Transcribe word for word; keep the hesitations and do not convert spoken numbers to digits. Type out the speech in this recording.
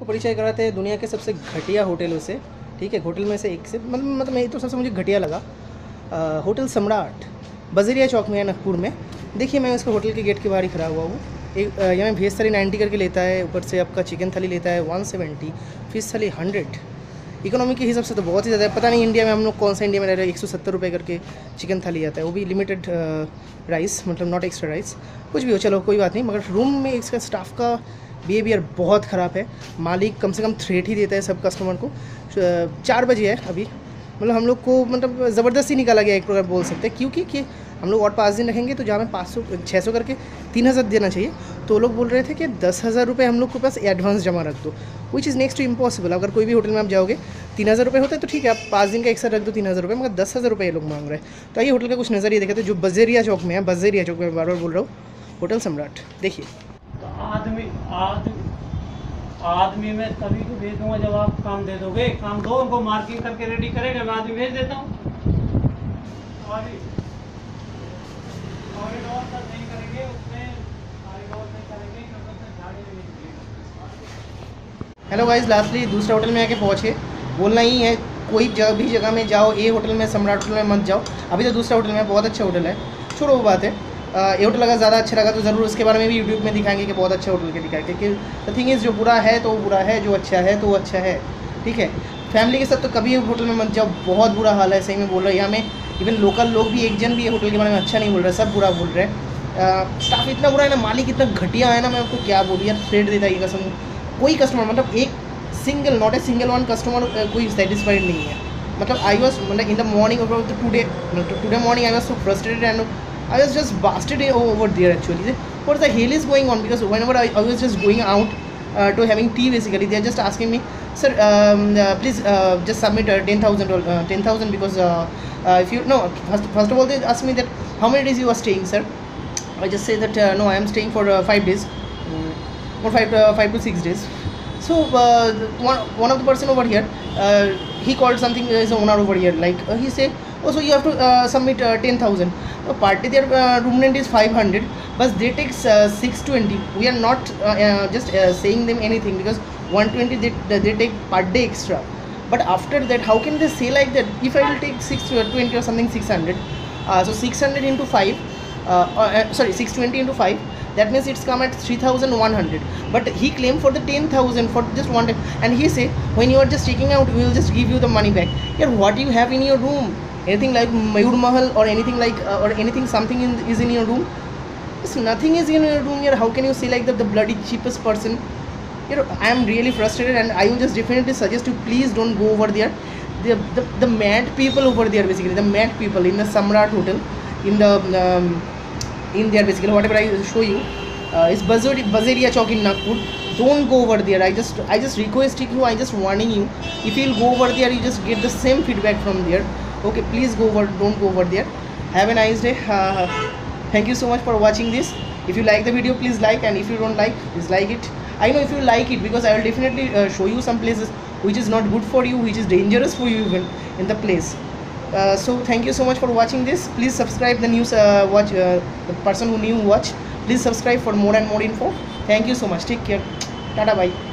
आपको परिचय कराते हैं दुनिया के सबसे घटिया होटलों से। ठीक है, होटल में से एक से मतलब मतलब मैं तो सबसे मुझे घटिया लगा आ, होटल सम्राट बजरिया चौक में है नागपुर में। देखिए मैं उसके होटल के गेट के बाहर ही खड़ा हुआ हूँ। एक यहाँ भेज थाली नाइन्टी करके लेता है, ऊपर से आपका चिकन थाली लेता है one seventy, fish thali hundred. Economy के हिसाब से तो बहुत ही ज़्यादा है। पता नहीं इंडिया में हम लोग कौन सा इंडिया में रह रहे हैं, एक सौ सत्तर रुपये करके चिकन थाली आता है, वो भी लिमिटेड राइस, मतलब नॉट एक्स्ट्रा राइस। कुछ भी हो, चलो कोई बात नहीं। मगर रूम में इसका स्टाफ का बिहेवियर बहुत ख़राब है। मालिक कम से कम थ्रेट ही देता है सब कस्टमर को। चार बजे है अभी, मतलब हम लोग को मतलब ज़बरदस्ती निकाला गया एक प्रकार बोल सकते हैं, क्योंकि कि हम लोग और पाँच दिन रखेंगे तो जहाँ में पाँच सौ छः सौ करके तीन हज़ार देना चाहिए, तो लोग बोल रहे थे कि दस हज़ार रुपये हम लोग के पास एडवांस जमा रख दो, which is next to impossible. अगर कोई भी होटल में आप जाओगे तीन हज़ार रुपये होता है तो ठीक है, आप पाँच दिन का एक साथ रख दो तीन हज़ार रुपये, मगर दस हज़ार रुपये लोग मांग रहे हैं। तो आइए होटल का कुछ नज़रिए देखे थे जो बजरिया चौक में है। बजरिया चौक में बार बार बोल रहा हूँ, होटल सम्राट। देखिए आदमी आज आदमी मैं तभी तो भेज दूंगा जब आप काम दे दोगे। काम दो, उनको मार्किंग करके रेडी करेगा, मैं आदमी भेज देता हूँ। नहीं करेंगे उसमें नहीं करेंगे। हेलो गाइस, लास्टली दूसरे होटल में आके पहुँचे। बोलना ही है, कोई जगह भी जगह में जाओ, ये होटल में सम्राट होटल में मत जाओ। अभी तो दूसरा होटल में बहुत अच्छा होटल है, छोड़ो वो बात है। ये होटल अगर ज़्यादा अच्छा लगा तो ज़रूर उसके बारे में भी यूट्यूब में दिखाएंगे कि बहुत अच्छा होटल के दिखाएंगे। क्योंकि द थिंग इज़, जो बुरा है तो बुरा है, जो अच्छा है तो अच्छा है। ठीक है, फैमिली के साथ तो कभी होटल में मत जाओ, बहुत बुरा हाल है, सही में बोल रहे हैं। यहाँ में इवन लोकल लोग भी एक जन भी होटल के बारे में अच्छा नहीं बोल रहे, सब बुरा बोल रहे हैं। स्टाफ इतना बुरा है ना, मालिक इतना घटिया है ना, मैं आपको क्या बोलूँ यार। थ्रेड देता है कसम, कोई कस्टमर मतलब एक single not a single one customer कोई सेटिस्फाइड नहीं है। मतलब आई वॉज मतलब in the morning today today morning I was so frustrated and I was just blasted over there actually. What the hell is going on? Because whenever I, I was just going out uh, to having tea, basically they are just asking me, sir, um, uh, please uh, just submit uh, ten thousand, uh, ten thousand because uh, uh, if you no first, first of all they ask me that how many days you are staying, sir. I just say that uh, no, I am staying for uh, five days, um, or five uh, five to six days. So uh, one one of the person over here, uh, he called something as owner over here, like uh, he said, oh, so you have to uh, submit uh, ten thousand. So party their uh, room rent is five hundred, but they take uh, six twenty. We are not uh, uh, just uh, saying them anything, because one twenty they, they take per day extra. But after that, how can they say like that? If I will take six twenty or something six hundred, uh, so six hundred into five, uh, uh, sorry six twenty into five, that means it's come at three thousand one hundred. But he claimed for the ten thousand for just one time, and he say when you are just taking out, we will just give you the money back. Yeah, what you have in your room? Anything like Mayur Mahal or anything like uh, or anything something in, is in your room? It's nothing is in your room here. How can you say like that the bloody cheapest person? You know, I am really frustrated, and I will just definitely suggest you please don't go over there. The the, the mad people over there, basically the mad people in the Samrat Hotel, in the um, in there basically whatever I show you uh, is Bajariya Chowk in Nagpur. Don't go over there. I just I just requesting you, I just warning you. If you'll go over there, you just get the same feedback from there. Okay, please go over, don't go over there. Have a nice day. Uh, thank you so much for watching this. If you like the video, please like, and if you don't like, dislike it. I know if you like it, because I will definitely uh, show you some places which is not good for you, which is dangerous for you even in the place. Uh, so thank you so much for watching this. Please subscribe the news uh, watch uh, the person who new watch. Please subscribe for more and more info. Thank you so much. Take care. Tata, bye.